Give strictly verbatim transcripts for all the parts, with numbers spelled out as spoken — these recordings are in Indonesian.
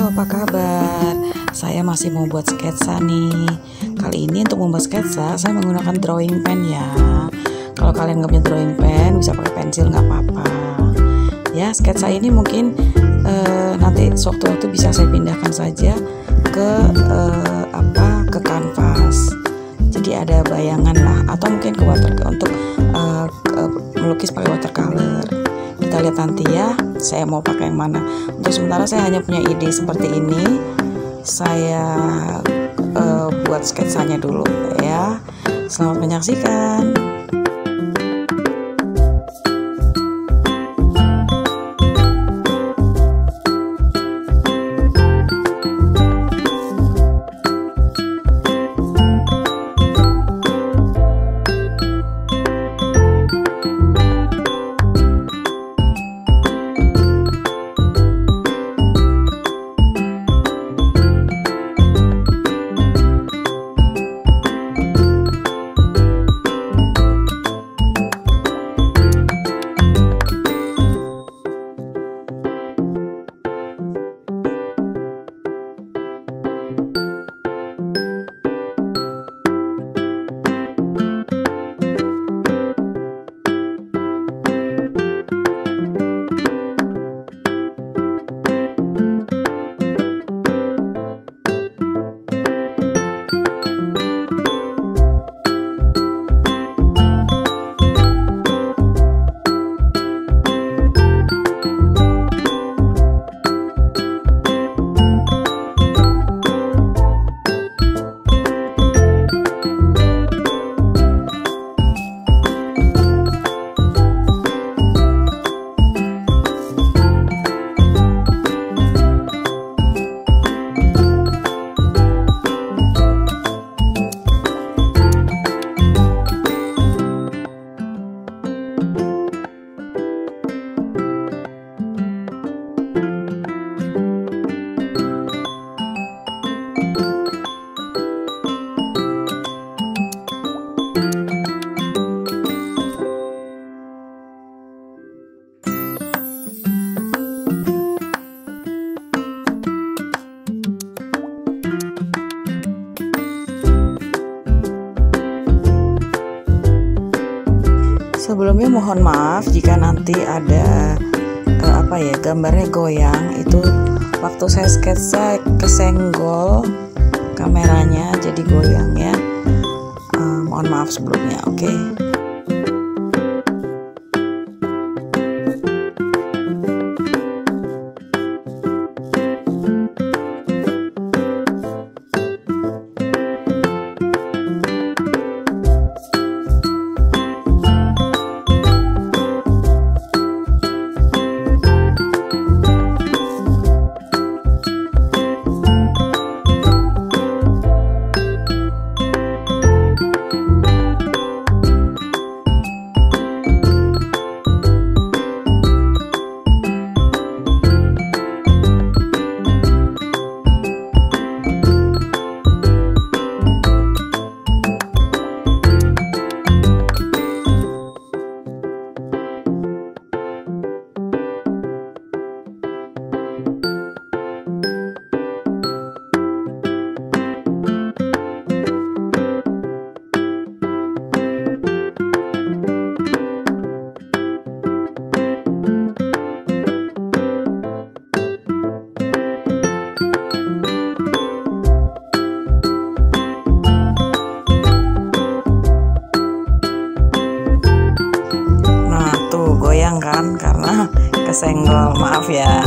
apa kabar? Saya masih mau buat sketsa nih. Kali ini untuk membuat sketsa saya menggunakan drawing pen ya. Kalau kalian nggak punya drawing pen bisa pakai pensil nggak apa-apa. Ya, sketsa ini mungkin uh, nanti sewaktu-waktu bisa saya pindahkan saja ke uh, apa ke kanvas. Jadi ada bayangan lah, atau mungkin ke water untuk uh, uh, melukis pakai watercolor. Kita lihat nanti ya, saya mau pakai yang mana. Untuk sementara saya hanya punya ide seperti ini. Saya uh, buat sketsanya dulu ya. Selamat menyaksikan. Sebelumnya mohon maaf jika nanti ada eh, apa ya gambarnya goyang. Itu waktu saya sketsa kesenggol kameranya jadi goyang ya. Eh, mohon maaf sebelumnya. Oke. Okay? Kan karena kesenggol, maaf ya.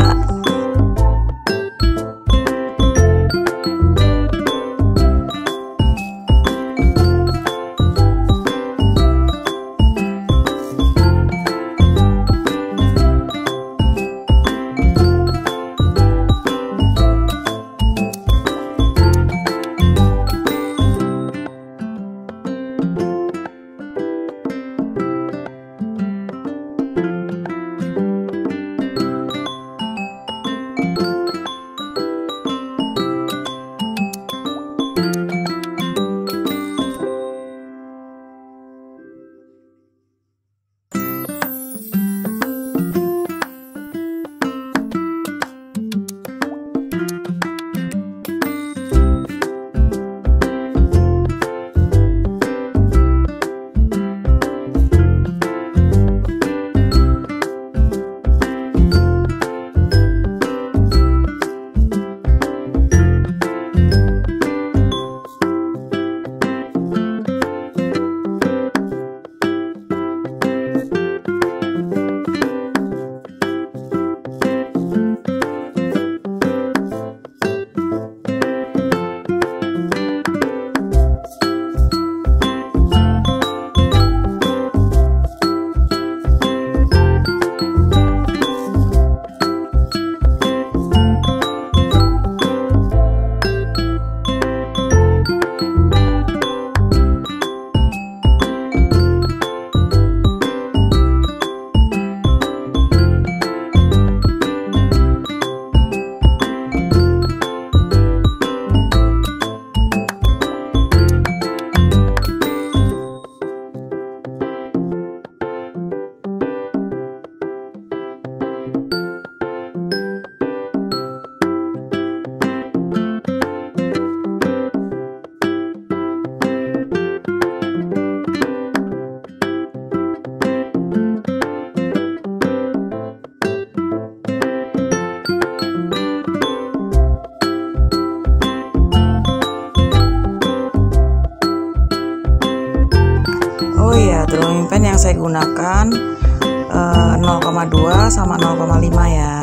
saya gunakan eh, nol koma dua sama nol koma lima ya.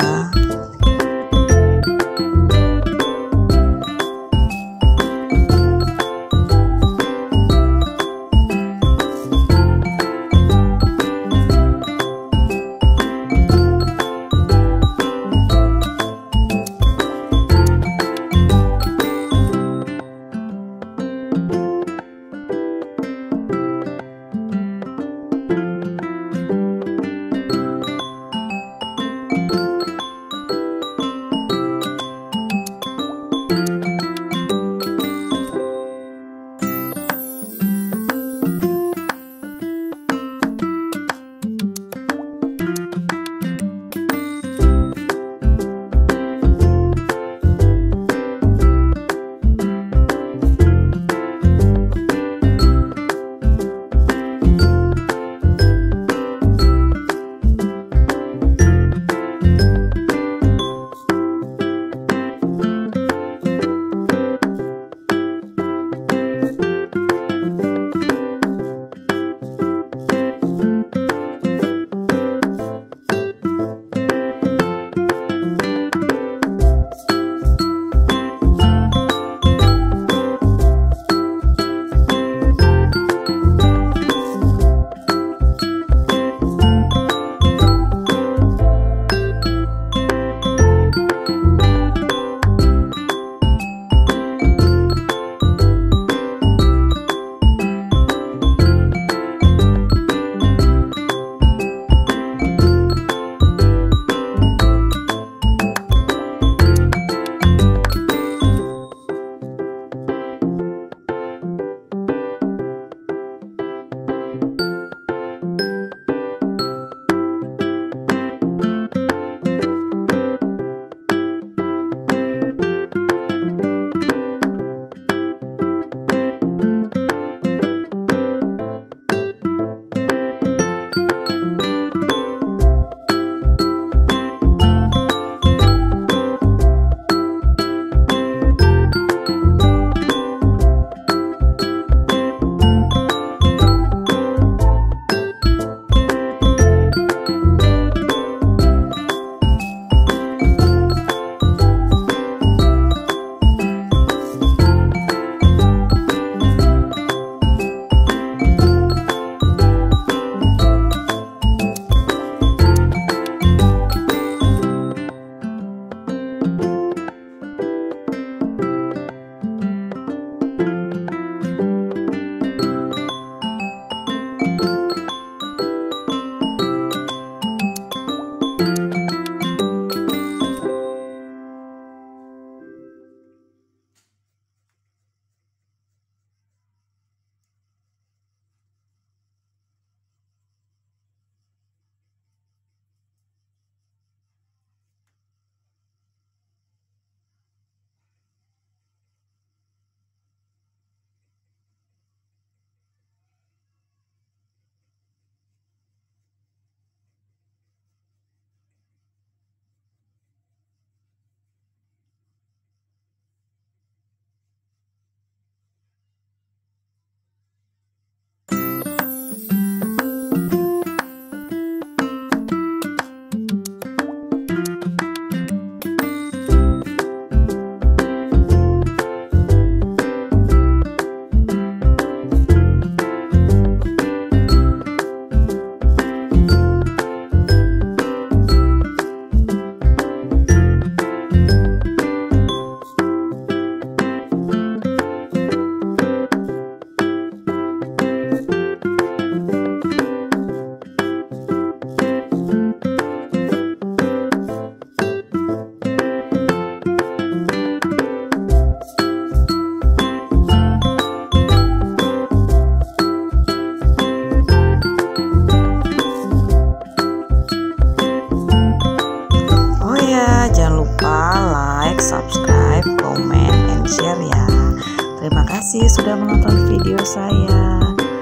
subscribe, comment, and share ya. Terima kasih sudah menonton video saya.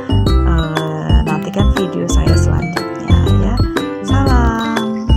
Uh, nantikan video saya selanjutnya ya. Salam.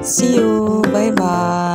See you, bye bye.